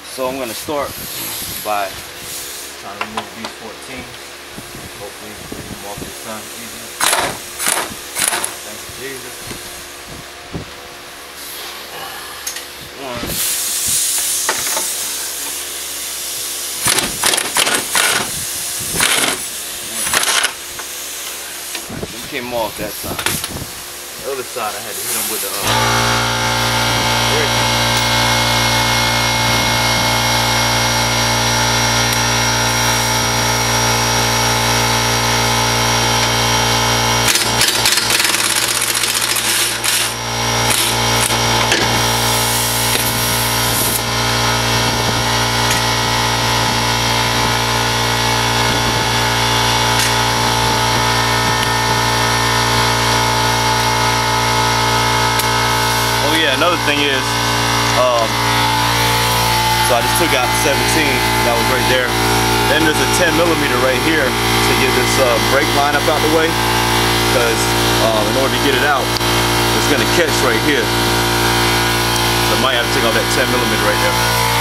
So I'm gonna start by trying to remove these 14. Hopefully get them off this time easy. Thank you, Jesus. One. Them came off that time. The other side I had to hit them with the brick. Another thing is, so I just took out the 17 that was right there. Then there's a 10mm right here to get this brake line up out the way, because in order to get it out, it's going to catch right here. So I might have to take off that 10mm right there.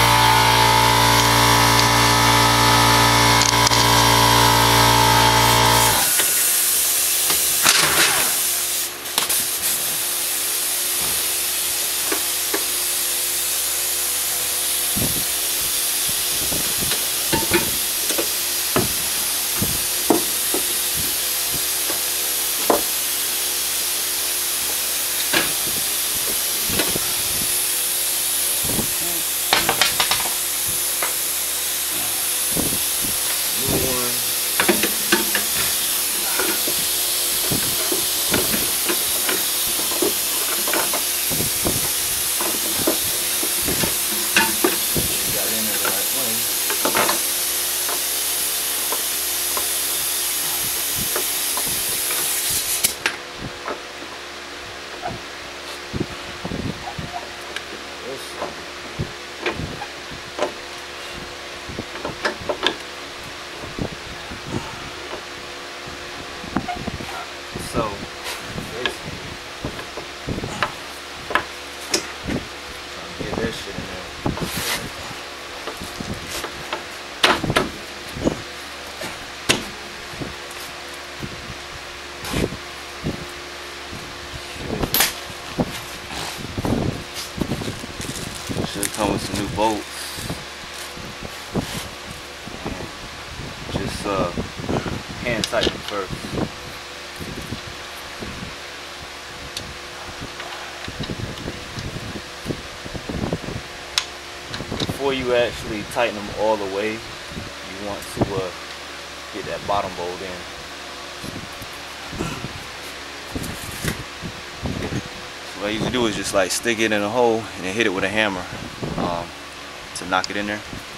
So, get that shit in there. Should come with some new bolts. Just hand tighten first. Before you actually tighten them all the way, you want to get that bottom bolt in. So what I usually do is just like stick it in a hole and then hit it with a hammer to knock it in there.